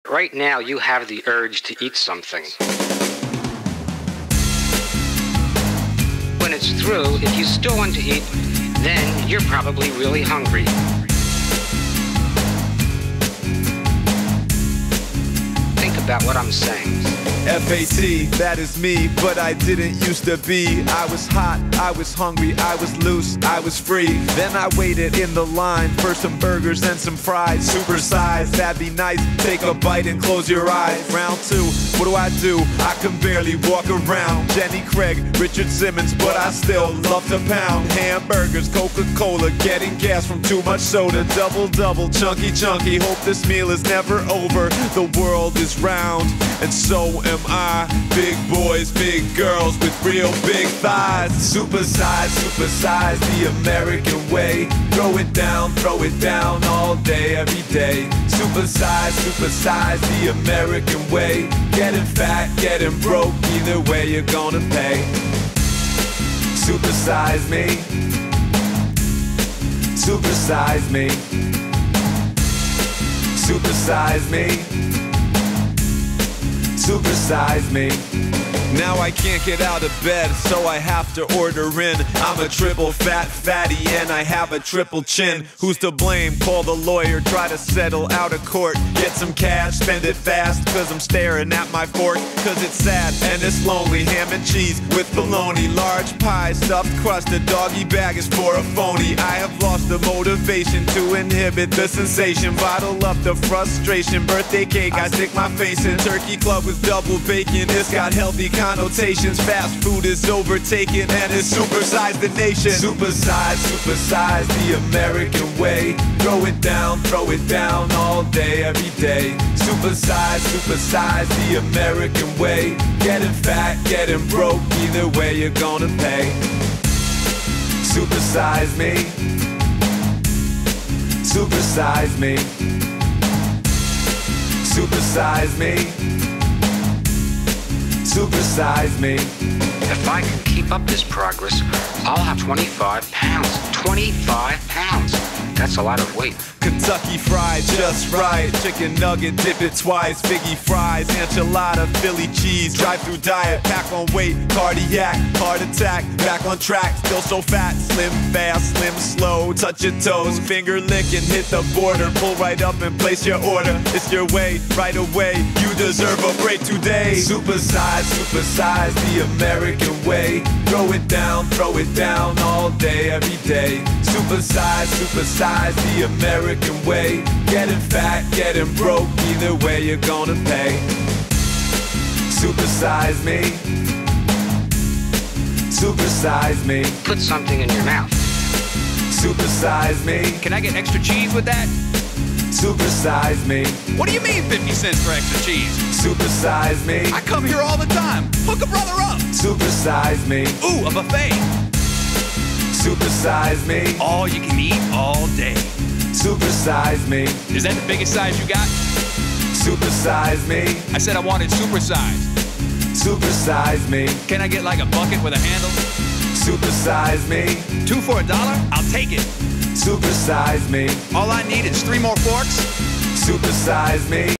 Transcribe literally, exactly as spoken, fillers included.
Right now, you have the urge to eat something. When it's through, if you still want to eat, then you're probably really hungry. Think about what I'm saying. F A T, that is me, but I didn't used to be. I was hot, I was hungry, I was loose, I was free. Then I waited in the line for some burgers and some fries. Supersized, that'd be nice, take a bite and close your eyes. Round two, what do I do? I can barely walk around. Jenny Craig, Richard Simmons, but I still love to pound. Hamburgers, Coca-Cola, getting gas from too much soda. Double, double, chunky, chunky, hope this meal is never over. The world is round, and so am I. Big boys, big girls with real big thighs. Supersize, supersize the American way. Throw it down, throw it down all day, every day. Supersize, supersize the American way. Getting fat, getting broke, either way you're gonna pay. Supersize me. Supersize me. Supersize me. Supersize me. Now I can't get out of bed, so I have to order in. I'm a triple fat fatty and I have a triple chin. Who's to blame? Call the lawyer, try to settle out of court. Get some cash, spend it fast, cause I'm staring at my fork. Cause it's sad and it's lonely. Ham and cheese with bologna. Large pie, stuffed crust, a doggy bag is for a phony. I have lost the motivation to inhibit the sensation. Bottle up the frustration. Birthday cake, I stick my face in. Turkey club with double bacon, it's got healthy connotations. Fast food is overtaken and it's supersized the nation. Supersize, supersize the American way. Throw it down, throw it down all day, every day. Supersize, supersize the American way. Getting fat, getting broke, either way you're gonna pay. Supersize me. Supersize me. Supersize me. Supersize me. If I can keep up this progress, I'll have twenty-five pounds. twenty-five pounds. That's a lot of weight. Kentucky Fried, just right. Chicken nugget, dip it twice. Figgy fries, enchilada, Philly cheese. Drive-through diet, pack on weight. Cardiac, heart attack. Back on track, still so fat. Slim fast, slim slow. Touch your toes, finger licking, hit the border. Pull right up and place your order. It's your way, right away. You deserve a break today. Supersize, supersize the American way. Throw it down, throw it down all day, every day. Supersize, supersize the American way. Getting fat, getting broke, either way you're gonna pay. Supersize me. Supersize me. Put something in your mouth. Supersize me. Can I get extra cheese with that? Supersize me. What do you mean fifty cents for extra cheese? Supersize me. I come here all the time. Hook a brother up. Supersize me. Ooh, a buffet. Supersize me. All you can eat all day. Supersize me. Is that the biggest size you got? Supersize me. I said I wanted supersized. Supersize me. Can I get like a bucket with a handle? Supersize me. Two for a dollar? I'll take it. Supersize me. All I need is three more forks. Supersize me.